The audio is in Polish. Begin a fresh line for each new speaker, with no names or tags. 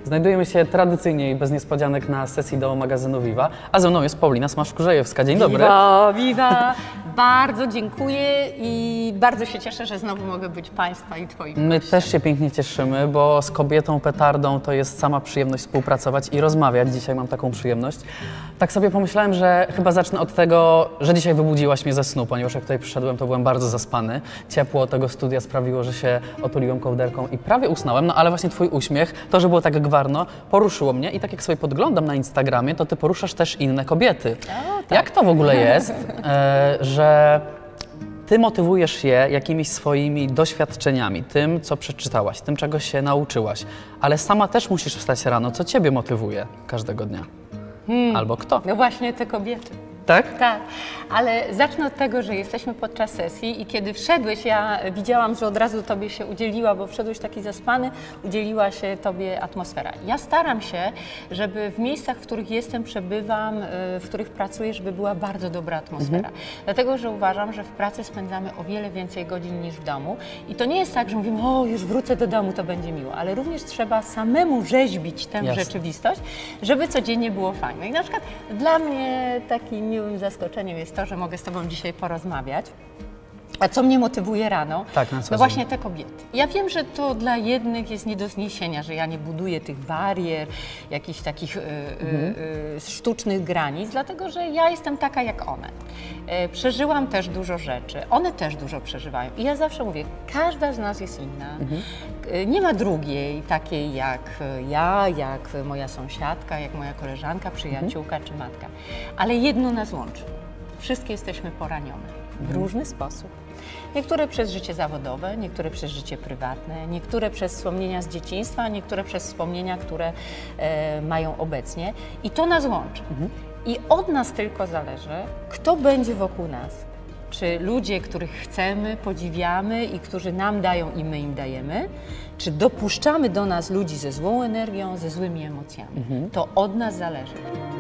Znajdujemy się tradycyjnie i bez niespodzianek na sesji do magazynu Viva, a ze mną jest Paulina Smaszkurzejewska. Dzień dobry.
Viva, Viva. Bardzo dziękuję i bardzo się cieszę, że znowu mogę być Państwa i Twoim
My
gościem.
też się pięknie cieszymy, bo z kobietą petardą to jest sama przyjemność współpracować i rozmawiać. Dzisiaj mam taką przyjemność. Tak sobie pomyślałem, że chyba zacznę od tego, że dzisiaj wybudziłaś mnie ze snu, ponieważ jak tutaj przyszedłem, to byłem bardzo zaspany. Ciepło tego studia sprawiło, że się otuliłem kołderką i prawie usnąłem, no ale właśnie Twój uśmiech, to, że było tak gwarno, poruszyło mnie i tak jak sobie podglądam na Instagramie, to Ty poruszasz też inne kobiety.
O, tak.
Jak to w ogóle jest, że Ty motywujesz je jakimiś swoimi doświadczeniami, tym, co przeczytałaś, tym, czego się nauczyłaś, ale sama też musisz wstać rano. Co Ciebie motywuje każdego dnia? Albo kto?
No właśnie te kobiety.
Tak?
Tak, ale zacznę od tego, że jesteśmy podczas sesji i kiedy wszedłeś, ja widziałam, że od razu Tobie się udzieliła, bo wszedłeś taki zaspany, udzieliła się Tobie atmosfera. Ja staram się, żeby w miejscach, w których jestem, przebywam, w których pracuję, żeby była bardzo dobra atmosfera. Dlatego, że uważam, że w pracy spędzamy o wiele więcej godzin niż w domu i to nie jest tak, że mówimy, o już wrócę do domu, to będzie miło, ale również trzeba samemu rzeźbić tę
Jasne.
rzeczywistość, żeby codziennie było fajne. I na przykład dla mnie takim miłym zaskoczeniem jest to, że mogę z Tobą dzisiaj porozmawiać. A co mnie motywuje rano?
Tak, na co
no
dzień?
właśnie te kobiety. Ja wiem, że to dla jednych jest nie do zniesienia, że ja nie buduję tych barier, jakichś takich sztucznych granic, dlatego że ja jestem taka jak one. Przeżyłam też dużo rzeczy, one też dużo przeżywają. I ja zawsze mówię, każda z nas jest inna. Nie ma drugiej takiej jak ja, jak moja sąsiadka, jak moja koleżanka, przyjaciółka czy matka. Ale jedno nas łączy. Wszystkie jesteśmy poranione w różny sposób. Niektóre przez życie zawodowe, niektóre przez życie prywatne, niektóre przez wspomnienia z dzieciństwa, niektóre przez wspomnienia, które mają obecnie. I to nas łączy. I od nas tylko zależy, kto będzie wokół nas. Czy ludzie, których chcemy, podziwiamy i którzy nam dają i my im dajemy, czy dopuszczamy do nas ludzi ze złą energią, ze złymi emocjami. To od nas zależy.